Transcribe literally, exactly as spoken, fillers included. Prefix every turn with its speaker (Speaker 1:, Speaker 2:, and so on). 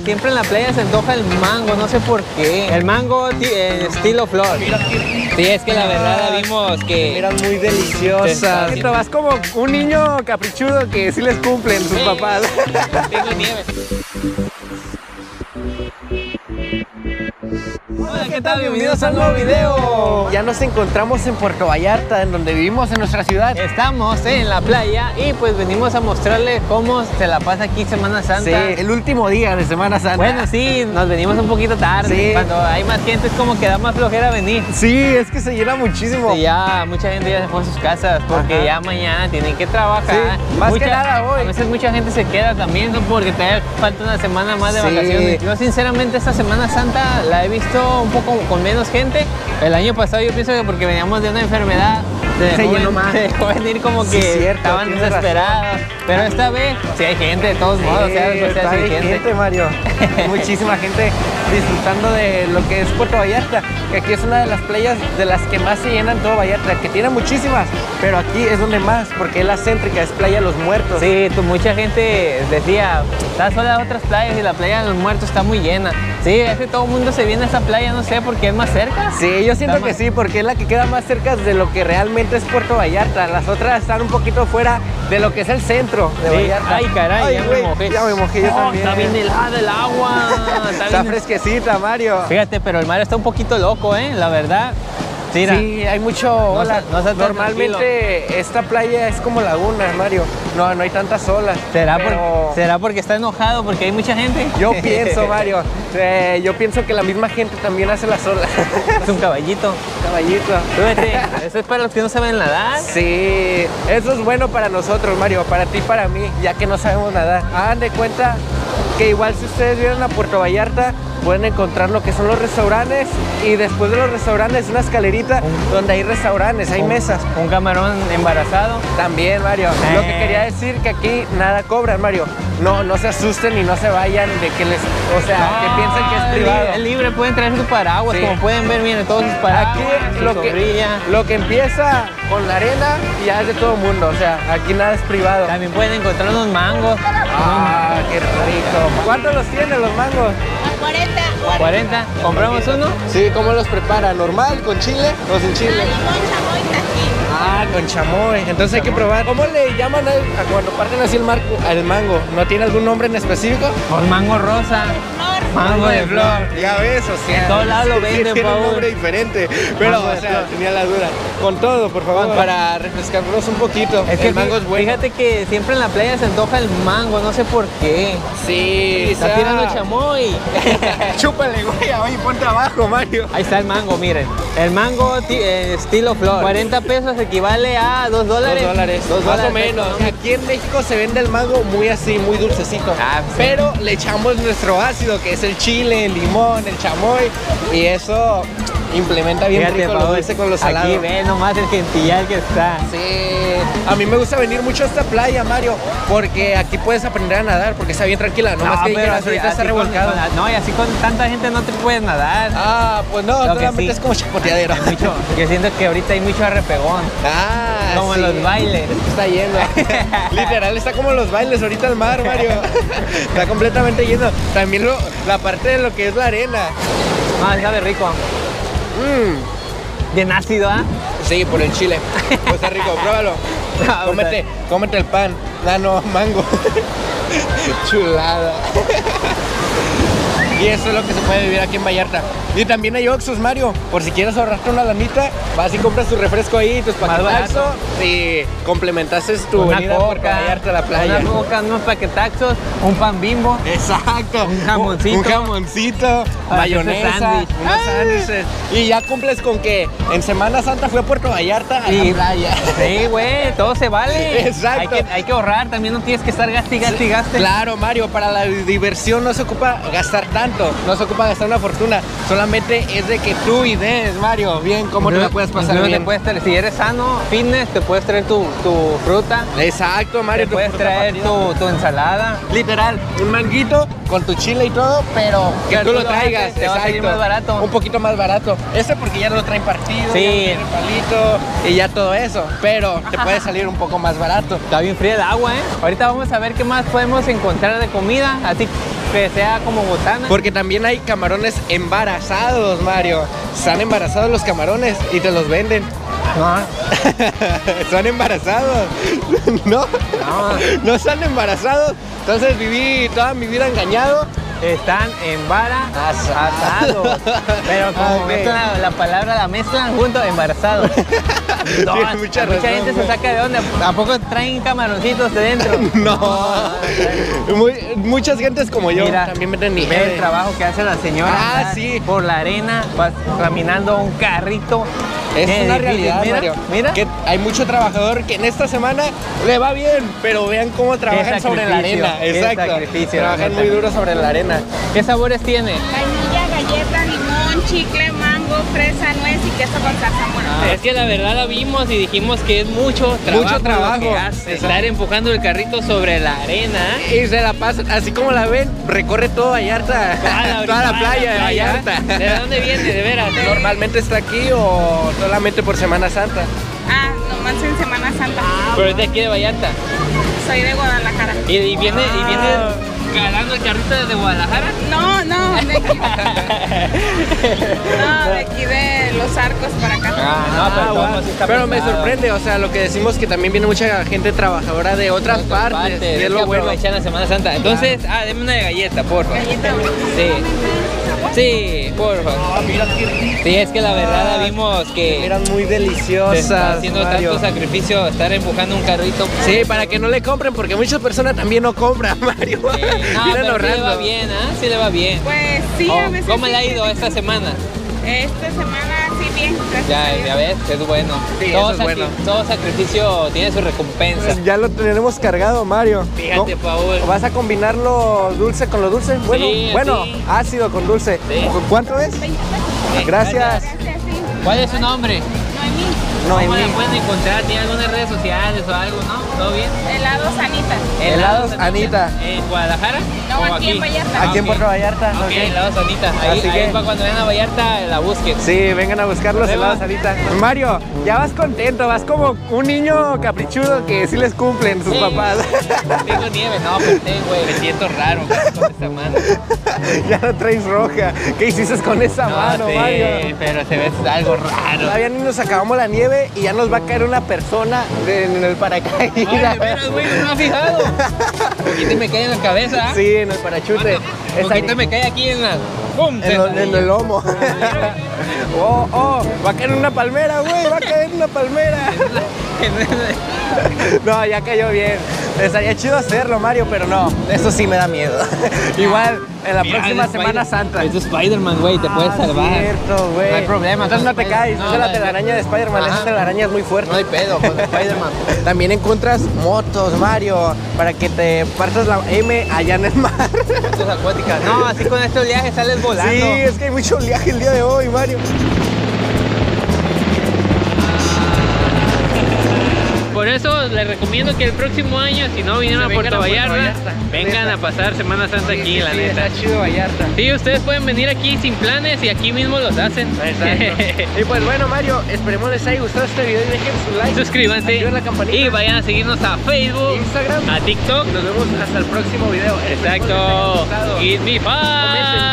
Speaker 1: siempre en la playa se antoja el mango, no sé por qué. El mango en estilo flor. Sí, es que la verdad la vimos que...
Speaker 2: Eran muy deliciosas.
Speaker 1: Sí.
Speaker 2: Vas como un niño caprichudo que sí les cumplen sus
Speaker 1: Sí,
Speaker 2: papás.
Speaker 1: tengo nieve. Hola, ¿qué tal? Bienvenidos a un nuevo video.
Speaker 2: Ya nos encontramos en Puerto Vallarta, en donde vivimos en nuestra ciudad.
Speaker 1: Estamos en la playa y pues venimos a mostrarles cómo se la pasa aquí Semana Santa.
Speaker 2: Sí, el último día de Semana Santa.
Speaker 1: Bueno, sí, nos venimos un poquito tarde.
Speaker 2: Sí.
Speaker 1: Cuando hay más gente es como que da más flojera venir.
Speaker 2: Sí, es que se llena muchísimo.
Speaker 1: Sí, ya mucha gente ya se fue a sus casas porque
Speaker 2: Ajá.
Speaker 1: ya mañana tienen que trabajar.
Speaker 2: Sí, más
Speaker 1: Mucha-
Speaker 2: que nada hoy.
Speaker 1: A veces mucha gente se queda también, ¿no? Porque todavía falta una semana más de
Speaker 2: Sí.
Speaker 1: vacaciones. Yo sinceramente esta Semana Santa la he visto un poco con menos gente. El año pasado yo pienso que porque veníamos de una enfermedad se
Speaker 2: Se
Speaker 1: dejó
Speaker 2: llenó
Speaker 1: ven-
Speaker 2: más.
Speaker 1: se dejó venir como
Speaker 2: Sí,
Speaker 1: que
Speaker 2: cierto,
Speaker 1: estaban
Speaker 2: tienes
Speaker 1: desesperados. Pero esta vez sí hay gente de todos modos.
Speaker 2: Sí,
Speaker 1: sea lo que sea,
Speaker 2: está
Speaker 1: sí hay
Speaker 2: bien
Speaker 1: gente.
Speaker 2: gente, Mario. Hay muchísima gente disfrutando de lo que es Puerto Vallarta, que aquí es una de las playas de las que más se llenan todo Vallarta, que tiene muchísimas, pero aquí es donde más, porque es la céntrica, es Playa Los Muertos.
Speaker 1: Sí, tú, mucha gente decía, está sola de otras playas y la playa de los Muertos está muy llena. Sí, es que todo el mundo se viene a esta playa, no sé, porque es más cerca.
Speaker 2: Sí, yo siento
Speaker 1: Está
Speaker 2: que
Speaker 1: más-
Speaker 2: sí, porque es la que queda más cerca de lo que realmente es Puerto Vallarta. Las otras están un poquito fuera de lo que es el centro de
Speaker 1: Sí.
Speaker 2: Vallarta.
Speaker 1: Ay, caray, ya
Speaker 2: güey,
Speaker 1: me mojé.
Speaker 2: Ya me mojé yo
Speaker 1: Oh,
Speaker 2: también.
Speaker 1: Está bien helada el agua. Está,
Speaker 2: Está
Speaker 1: bien-
Speaker 2: fresquecita, Mario.
Speaker 1: Fíjate, pero el mar está un poquito loco, ¿eh? La verdad. Sí, mira.
Speaker 2: Sí, hay mucho ola.
Speaker 1: no está tan
Speaker 2: Normalmente esta playa es como laguna, Mario. No, no hay tantas olas.
Speaker 1: ¿Será,
Speaker 2: pero
Speaker 1: por- ¿Será porque está enojado? Porque hay mucha gente.
Speaker 2: Yo pienso, Mario, eh, yo pienso que la misma gente también hace las olas.
Speaker 1: Es un caballito.
Speaker 2: Caballito.
Speaker 1: Súbete. Eso es para los que no saben nadar.
Speaker 2: Sí, eso es bueno para nosotros, Mario, para ti y para mí, ya que no sabemos nadar. Hagan de cuenta que igual si ustedes vienen a Puerto Vallarta, pueden encontrar lo que son los restaurantes y después de los restaurantes una escalerita donde hay restaurantes, hay
Speaker 1: Un-
Speaker 2: mesas.
Speaker 1: Un camarón embarazado.
Speaker 2: También, Mario.
Speaker 1: Eh.
Speaker 2: Lo que quería decir que aquí nada cobran, Mario. No, no se asusten y no se vayan de que les, o sea, que piensen que es
Speaker 1: Ah,
Speaker 2: privado.
Speaker 1: li- Es libre, pueden traer su paraguas.
Speaker 2: Sí.
Speaker 1: Como pueden ver, miren, todos sus paraguas.
Speaker 2: Aquí
Speaker 1: su
Speaker 2: lo que,
Speaker 1: sombrilla.
Speaker 2: lo que empieza con la arena ya es de todo mundo, o sea, aquí nada es privado.
Speaker 1: También pueden encontrar unos mangos.
Speaker 2: Ah, qué rico. ¿Cuántos los tienen los mangos?
Speaker 3: cuarenta.
Speaker 1: cuarenta. ¿Compramos uno?
Speaker 2: Sí, ¿cómo los prepara? ¿Normal? ¿Con chile o sin chile?
Speaker 3: Limón, chamoy, tajín.
Speaker 2: Ah, con chamoy. Entonces hay que probar. ¿Cómo le llaman a, a cuando parten así el, marco, al mango? ¿No tiene algún nombre en específico?
Speaker 1: Por mango rosa.
Speaker 3: Flor.
Speaker 1: Mango de flor.
Speaker 2: Ya ves, o sea.
Speaker 1: En todos lados lo
Speaker 2: sí
Speaker 1: venden,
Speaker 2: tiene un
Speaker 1: Paul.
Speaker 2: nombre diferente. Pero,
Speaker 1: Mango de
Speaker 2: o sea,
Speaker 1: flor.
Speaker 2: tenía la duda. Con todo, por favor,
Speaker 1: Con-
Speaker 2: para refrescarnos un poquito.
Speaker 1: Es que
Speaker 2: el mango
Speaker 1: fí-
Speaker 2: es bueno.
Speaker 1: Fíjate que siempre en la playa se antoja el mango, no sé por qué.
Speaker 2: Sí,
Speaker 1: Está tirando chamoy.
Speaker 2: Chúpale, güey. Oye, ponte abajo, Mario.
Speaker 1: Ahí está el mango, miren. El mango ti- eh, estilo flor. cuarenta pesos equivale a dos dólares.
Speaker 2: Dos dólares,
Speaker 1: Dos
Speaker 2: más
Speaker 1: dólares,
Speaker 2: o menos.
Speaker 1: ¿no?
Speaker 2: Aquí en México se vende el mango muy así, muy dulcecito.
Speaker 1: Ah, sí.
Speaker 2: Pero le echamos nuestro ácido, que es el chile, el limón, el chamoy. Y eso implementa bien
Speaker 1: Fíjate,
Speaker 2: rico lo
Speaker 1: Paul,
Speaker 2: dulce con lo salado.
Speaker 1: Aquí ve nomás el gentillal que está.
Speaker 2: Sí, a mí me gusta venir mucho a esta playa, Mario, porque aquí puedes aprender a nadar, porque está bien tranquila, no, más que
Speaker 1: pero
Speaker 2: dijeras,
Speaker 1: así-
Speaker 2: ahorita está
Speaker 1: así con-
Speaker 2: revolcado.
Speaker 1: con- no, y así con tanta gente no te puedes nadar.
Speaker 2: Ah, pues no,
Speaker 1: Lo que
Speaker 2: solamente
Speaker 1: sí.
Speaker 2: es como chapoteadero.
Speaker 1: Hay mucho, yo siento que ahorita hay mucho arrepegón.
Speaker 2: Ah,
Speaker 1: Como
Speaker 2: sí.
Speaker 1: en los bailes.
Speaker 2: Es que está lleno. Literal, está como los bailes ahorita el mar, Mario. Está completamente lleno. También lo- la parte de lo que es la arena.
Speaker 1: No, sabe rico.
Speaker 2: Mm,
Speaker 1: Bien ácido, ¿ah?
Speaker 2: sí, por el chile. Pues está rico, pruébalo.
Speaker 1: Ah,
Speaker 2: Cómete, cómete el pan. Ah, no, mango. Chulada. Y eso es lo que se puede vivir aquí en Vallarta. Y también hay Oxxos, Mario. Por si quieres ahorrarte una lanita, vas y compras tu refresco ahí, tus
Speaker 1: Más
Speaker 2: paquetazos.
Speaker 1: barato.
Speaker 2: Y complementaste tu
Speaker 1: Una
Speaker 2: venida por
Speaker 1: coca,
Speaker 2: Vallarta a la playa.
Speaker 1: una coca, unos paquetaxos, un pan Bimbo.
Speaker 2: Exacto.
Speaker 1: Un jamoncito.
Speaker 2: Un jamoncito,
Speaker 1: Para hacerse
Speaker 2: mayonesa,
Speaker 1: sándwich.
Speaker 2: unos sándwiches. Y ya cumples con que en Semana Santa fui a Puerto Vallarta a
Speaker 1: Y-
Speaker 2: la playa.
Speaker 1: Sí, güey, todo se vale.
Speaker 2: Exacto.
Speaker 1: Hay que, hay que ahorrar, también no tienes que estar gaste y gaste y gaste.
Speaker 2: Claro, Mario, para la diversión no se ocupa gastar tanto, no se ocupa gastar una fortuna, solamente es de que tú y des, Mario, bien, cómo te la puedes pasar
Speaker 1: Incluso
Speaker 2: bien.
Speaker 1: te puedes traer- si eres sano, fitness, te puedes traer tu, tu fruta,
Speaker 2: Exacto, Mario,
Speaker 1: te
Speaker 2: tu
Speaker 1: puedes
Speaker 2: fruta
Speaker 1: traer
Speaker 2: partida.
Speaker 1: tu, tu ensalada.
Speaker 2: Literal, un manguito con tu chile y todo, pero que
Speaker 1: Pero
Speaker 2: tú
Speaker 1: tú
Speaker 2: lo
Speaker 1: lo
Speaker 2: traigas,
Speaker 1: haces, te va a salir
Speaker 2: exacto.
Speaker 1: más barato.
Speaker 2: Un poquito más barato. Este porque ya no lo traen partido,
Speaker 1: Sí.
Speaker 2: ya no tiene palito y ya todo eso, pero te puede salir un poco más barato.
Speaker 1: Está bien fría el agua, ¿eh? Ahorita vamos a ver qué más podemos encontrar de comida. Así, que sea como botana.
Speaker 2: Porque también hay camarones embarazados, Mario. Están embarazados los camarones y te los venden.
Speaker 1: No,
Speaker 2: Están embarazados. No,
Speaker 1: no.
Speaker 2: no están embarazados. Entonces viví toda mi vida engañado.
Speaker 1: Están embarazados. Pero como
Speaker 2: Ok.
Speaker 1: mezclan la, la palabra, la mezclan junto, embarazados. No,
Speaker 2: Tienes mucha razón,
Speaker 1: gente se
Speaker 2: güey.
Speaker 1: saca de onda. ¿A poco traen camaroncitos de dentro?
Speaker 2: No. Muy- muchas gentes como yo
Speaker 1: Mira,
Speaker 2: también venden
Speaker 1: ve
Speaker 2: nieve.
Speaker 1: el trabajo que hace la señora.
Speaker 2: Ah,
Speaker 1: acá
Speaker 2: sí.
Speaker 1: Por la arena, vas caminando un carrito.
Speaker 2: Es
Speaker 1: Qué
Speaker 2: una
Speaker 1: difícil.
Speaker 2: realidad,
Speaker 1: mira,
Speaker 2: Mario.
Speaker 1: Mira.
Speaker 2: Que hay mucho trabajador que en esta semana le va bien, pero vean cómo trabajan sobre la
Speaker 1: sacrificio,
Speaker 2: arena.
Speaker 1: qué
Speaker 2: Exacto.
Speaker 1: sacrificio, la
Speaker 2: Trabajan
Speaker 1: neta.
Speaker 2: muy duro sobre la arena.
Speaker 1: ¿Qué sabores tiene?
Speaker 3: Vainilla, galleta, limón, chicle, mango, fresa, nuez y queso con zarzamora.
Speaker 1: Es que la verdad la vimos y dijimos que es mucho trabajo,
Speaker 2: Mucho trabajo.
Speaker 1: lo que hace.
Speaker 2: Exacto.
Speaker 1: Estar empujando el carrito sobre la arena.
Speaker 2: Y se la pasa, así como la ven, recorre todo Vallarta.
Speaker 1: Toda
Speaker 2: Toda la playa de Vallarta.
Speaker 1: ¿De dónde viene, de veras?
Speaker 2: ¿Normalmente está aquí o solamente por Semana Santa?
Speaker 3: Ah, nomás en Semana Santa.
Speaker 1: Pero es de aquí de Vallarta.
Speaker 3: Soy de Guadalajara.
Speaker 1: ¿Y, y viene, y viene jalando el carrito desde Guadalajara?
Speaker 3: No, no, de aquí. No, de aquí de Los Arcos para acá.
Speaker 1: Ah, no, pero,
Speaker 2: Ah,
Speaker 1: todo sí está
Speaker 2: pero me
Speaker 1: pesado.
Speaker 2: sorprende, o sea, lo que decimos que también viene mucha gente trabajadora de otras,
Speaker 1: Otras
Speaker 2: partes, y
Speaker 1: es
Speaker 2: es lo
Speaker 1: que
Speaker 2: bueno.
Speaker 1: aprovechan la Semana Santa. Entonces, ah, deme una de galleta, porfa.
Speaker 3: Galleta.
Speaker 1: Sí. Sí, porfa.
Speaker 2: Ah, mira qué
Speaker 1: Sí, es que la verdad la vimos que
Speaker 2: eran muy
Speaker 1: se
Speaker 2: deliciosas,
Speaker 1: está haciendo
Speaker 2: Mario.
Speaker 1: tanto sacrificio estar empujando un carrito.
Speaker 2: Sí, para que no le compren, porque muchas personas también no compran, Mario.
Speaker 1: Sí, no,
Speaker 2: Vienen
Speaker 1: pero sí le va
Speaker 2: ahorrando.
Speaker 1: bien, ¿ah? Sí le va bien.
Speaker 3: Pues sí,
Speaker 1: Oh,
Speaker 3: a veces.
Speaker 1: ¿Cómo le ha
Speaker 3: sí,
Speaker 1: ido
Speaker 3: sí,
Speaker 1: esta
Speaker 3: sí.
Speaker 1: semana?
Speaker 3: Esta semana sí, bien. Gracias a
Speaker 1: Ya,
Speaker 3: Dios.
Speaker 1: ya ves, es bueno.
Speaker 2: Sí,
Speaker 1: todo,
Speaker 2: eso es
Speaker 1: sacri-
Speaker 2: bueno.
Speaker 1: todo sacrificio tiene su recompensa.
Speaker 2: Pues ya lo tenemos cargado, Mario.
Speaker 1: Fíjate,
Speaker 2: ¿No?
Speaker 1: Paul.
Speaker 2: ¿Vas a combinar lo dulce con lo dulce? Bueno,
Speaker 1: Sí,
Speaker 2: bueno,
Speaker 1: sí.
Speaker 2: ácido con dulce.
Speaker 1: Sí.
Speaker 2: ¿Cuánto es?
Speaker 3: veinte pesos.
Speaker 1: Sí,
Speaker 2: Gracias.
Speaker 3: Gracias, sí.
Speaker 1: ¿Cuál es su nombre?
Speaker 3: Noemí.
Speaker 2: No,
Speaker 1: ¿Cómo la
Speaker 2: Noemí.
Speaker 1: pueden encontrar? ¿Tiene algunas redes sociales o algo, no? ¿Todo bien?
Speaker 3: Helados Anita.
Speaker 2: Helados Anita.
Speaker 1: ¿En Guadalajara?
Speaker 3: No,
Speaker 1: ¿O
Speaker 3: aquí en Vallarta.
Speaker 2: Aquí en
Speaker 1: ok.
Speaker 2: Puerto Vallarta.
Speaker 1: Ok,
Speaker 2: ok.
Speaker 1: helados Anita. Ahí,
Speaker 2: Así
Speaker 1: ahí
Speaker 2: que-
Speaker 1: para cuando vayan a Vallarta la busquen.
Speaker 2: Sí, vengan a buscar los
Speaker 1: Nos vemos.
Speaker 2: helados ahorita. Mario, ya vas contento, vas como un niño caprichudo que sí les cumplen sus
Speaker 1: Sí.
Speaker 2: papás.
Speaker 1: Tengo nieve, no, pero tengo, güey. Me siento raro con esta mano.
Speaker 2: Ya no traes roja. ¿Qué hiciste con esa mano,
Speaker 1: sí,
Speaker 2: Mario?
Speaker 1: pero se ve algo raro.
Speaker 2: Todavía ni nos acabamos la nieve y ya nos va a caer una persona de- en el paracaídas.
Speaker 1: Ay, de veras, güey, no me ha fijado. Un poquito y me cae en la cabeza.
Speaker 2: Sí, en el parachute.
Speaker 1: Un
Speaker 2: Esa-
Speaker 1: poquito me cae aquí en la... ¡Pum!
Speaker 2: en, lo- en el lomo. Oh, oh, va a caer en una palmera, güey, va a caer en una palmera. No, ya cayó bien. Estaría chido hacerlo, Mario, pero no, eso sí me da miedo. Igual en la
Speaker 1: Mira,
Speaker 2: próxima
Speaker 1: es
Speaker 2: Semana
Speaker 1: Spider-
Speaker 2: Santa.
Speaker 1: Es Spider-Man, güey, te puedes
Speaker 2: Ah,
Speaker 1: salvar.
Speaker 2: cierto, güey.
Speaker 1: No hay problema.
Speaker 2: Entonces no
Speaker 1: con
Speaker 2: te
Speaker 1: Spider-
Speaker 2: caes,
Speaker 1: no,
Speaker 2: esa es la
Speaker 1: no,
Speaker 2: telaraña de Spider-Man,
Speaker 1: Ajá.
Speaker 2: esa telaraña es muy fuerte.
Speaker 1: No hay pedo con Spider-Man.
Speaker 2: También encuentras motos, Mario, para que te partas la M allá en el mar.
Speaker 1: Motos acuáticas. No, así con estos viajes sales volando.
Speaker 2: Sí, es que hay mucho oleaje el día de hoy, Mario.
Speaker 1: Por eso les recomiendo que el próximo año, si no vinieron a
Speaker 2: Se vengan
Speaker 1: Puerto
Speaker 2: a Puerto
Speaker 1: Vallarta,
Speaker 2: Vallarta,
Speaker 1: vengan
Speaker 2: neta.
Speaker 1: a pasar Semana Santa aquí, la
Speaker 2: Sí,
Speaker 1: neta.
Speaker 2: está chido Vallarta.
Speaker 1: Sí, ustedes pueden venir aquí sin planes y aquí mismo los hacen.
Speaker 2: Exacto. Y pues bueno, Mario, esperemos les haya gustado este video y dejen su like.
Speaker 1: Suscríbanse
Speaker 2: Activen la campanita.
Speaker 1: y vayan a seguirnos a Facebook,
Speaker 2: Instagram.
Speaker 1: a TikTok.
Speaker 2: Y nos vemos hasta el próximo video. Esperemos les haya
Speaker 1: Exacto.
Speaker 2: gustado.
Speaker 1: Give me five.
Speaker 2: Comenten,